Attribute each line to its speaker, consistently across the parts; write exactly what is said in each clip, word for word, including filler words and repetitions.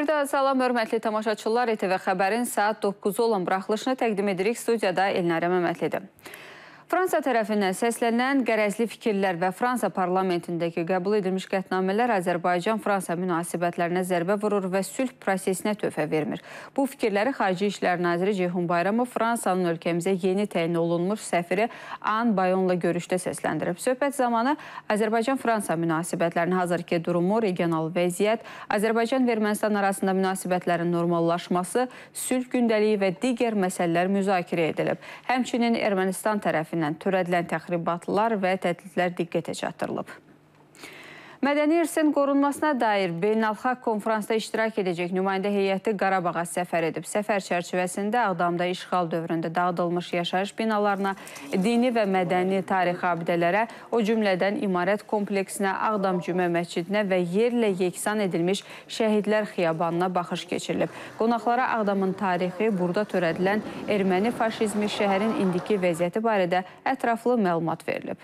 Speaker 1: Bir daha salam, hörmətli tamaşaçılar. İ T V Xəbərin saat dokkuzu olan buraxılışını təqdim edirik. Studiyada Elnarə Məmmədlidir. Fransa tərəfindən səslənən qərəzli fikirlər və Fransa parlamentindəki qəbul edilmiş qətnamələr Azərbaycan-Fransa münasibətlərinə zərbə vurur və sülh prosesinə töhfə vermir. Bu fikirləri Xarici İşlər Naziri Ceyhun Bayramov Fransanın ölkəmizə yeni təyin olunmuş səfiri An Bayonla görüşdə səsləndirib. Söhbət zamanı Azərbaycan-Fransa münasibətlərinin hazırki durumu, regional vəziyyət, Azərbaycan-Ermənistan arasında münasibətlərin normallaşması, sülh gündəliyi və digər məsələlər müzakirə edilib. Həmçinin Ermənistan tərəfindən törədilən təxribatlar və təhdidlər diqqətə çatdırılıb. Mədəni irsin qorunmasına dair beynəlxalq konferansda iştirak edəcək nümayəndə heyəti Qarabağa səfər edib. Səfər çərçivəsində Ağdamda işğal dövründə dağıdılmış yaşayış binalarına, dini və mədəni tarixi abidələrə, o cümlədən İmarət kompleksinə, Ağdam Cümə məscidinə və yerlə yeksan edilmiş Şəhidlər xiyabanına baxış keçirilib. Qonaqlara Ağdamın tarixi, burada törədilən erməni faşizmi, şəhərin indiki vəziyyəti barədə ətraflı məlumat verilib.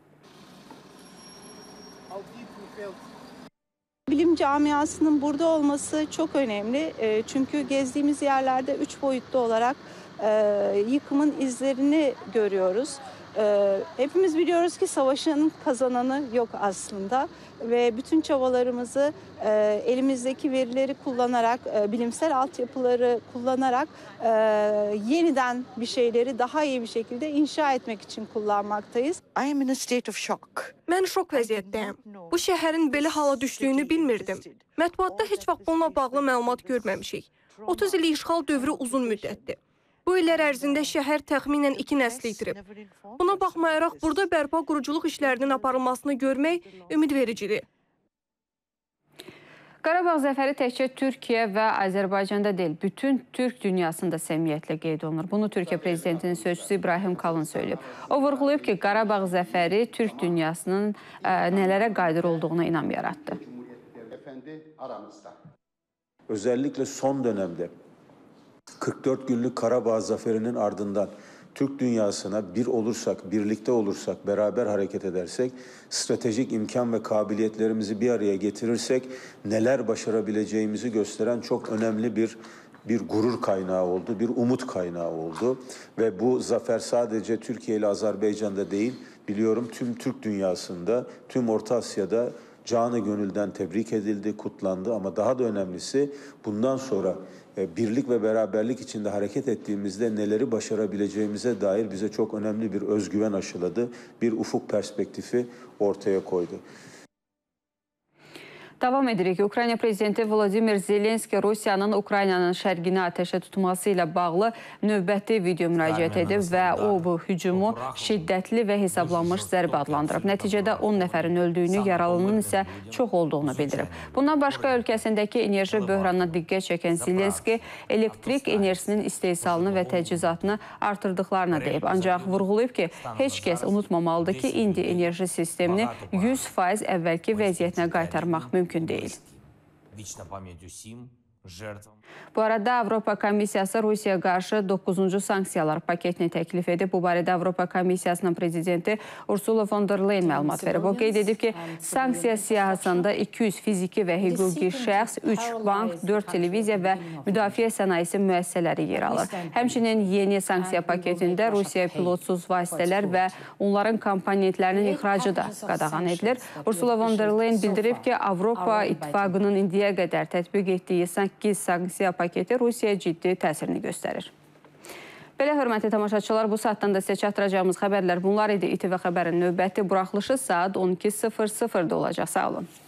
Speaker 2: Bilim camiasının burada olması çok önemli. Çünkü gezdiğimiz yerlerde üç boyutlu olarak yıkımın izlerini görüyoruz. Hepimiz biliyoruz ki savaşın kazananı yok aslında ve bütün çabalarımızı elimizdeki verileri kullanarak, bilimsel altyapıları kullanarak yeniden bir şeyleri daha iyi bir şekilde inşa etmek için kullanmaktayız.
Speaker 3: I am in a state of shock.
Speaker 4: Mən şok vəziyyətdəyəm. Bu şəhərin belə hala düşdüyünü bilmirdim. Mətbuatda heç vaxt bununla bağlı məlumat görməmişik. otuz illik işğal dövrü uzun müddətdir. Bu illər ərzində şəhər təxminən iki nəsli itirib. Buna baxmayaraq, burada bərpa quruculuq işlərinin aparılmasını görmək ümidvericidir.
Speaker 1: Qarabağ zəfəri təkcə Türkiyə və Azərbaycanda deyil, bütün Türk dünyasında səmiyyətlə qeyd olunur. Bunu Türkiyə prezidentinin sözçüsü İbrahim Kalın söyləyib. O vurğulayıb ki, Qarabağ zəfəri Türk dünyasının ə, nələrə qadir olduğuna inam yaratdı.
Speaker 5: Özellikle son dönemde kırk dört günlük Karabağ zaferinin ardından Türk dünyasına bir olursak, birlikte olursak, beraber hareket edersek, stratejik imkan ve kabiliyetlerimizi bir araya getirirsek neler başarabileceğimizi gösteren çok önemli bir bir gurur kaynağı oldu, bir umut kaynağı oldu. Ve bu zafer sadece Türkiye ile Azerbaycan'da değil, biliyorum tüm Türk dünyasında, tüm Orta Asya'da canı gönülden tebrik edildi, kutlandı ama daha da önemlisi bundan sonra birlik ve beraberlik içinde hareket ettiğimizde neleri başarabileceğimize dair bize çok önemli bir özgüven aşıladı, bir ufuk perspektifi ortaya koydu.
Speaker 1: Davam edirik. Ukrayna prezidenti Vladimir Zelenski Rusiyanın Ukraynanın şərqini atəşə tutması ilə bağlı növbəti video müraciət edib və o bu hücumu şiddətli və hesablanmış zərbə adlandırıb. Nəticədə on nəfərin öldüyünü, yaralının isə çox olduğunu bildirib. Bundan başqa ölkəsindəki enerji böhranına diqqət çəkən Zelenski elektrik enerjisinin istehsalını və təchizatını artırdıqlarını deyib. Ancaq vurğulayıb ki, heç kəs unutmamalıdır ki, indi enerji sistemini yüz faiz əvvəlki vəziyyətinə qaytarmaq mümkün. mümkün değil. Bu arada Avropa Komissiyası Rusiyaya qarşı doqquzuncu sanksiyalar paketini təklif edib. Bu barədə Avropa Komissiyasının prezidenti Ursula von der Leyen məlumat verib. O qeyd edib ki, sanksiya siyahısında iki yüz fiziki və hüquqi şəxs, üç bank, dörd televiziya və müdafiə sənayesi müəssisələri yer alır. Həmçinin yeni sanksiya paketində Rusiya pilotsuz vasitələr və onların komponentlərinin ixracı da qadağan edilir. Ursula von der Leyen bildirib ki, Avropa İttifaqının indiyə qədər tətbiq etdiyi səkkiz sanksiya paketi Rusiyaya ciddi təsirini göstərir. Belə hörmətli tamaşaçılar, bu saatdan da sizə çatdıracağımız xəbərlər bunlar idi. İ T V Xəbərin növbəti buraxılışı saat on iki sıfır sıfırda olacaq. Sağ olun.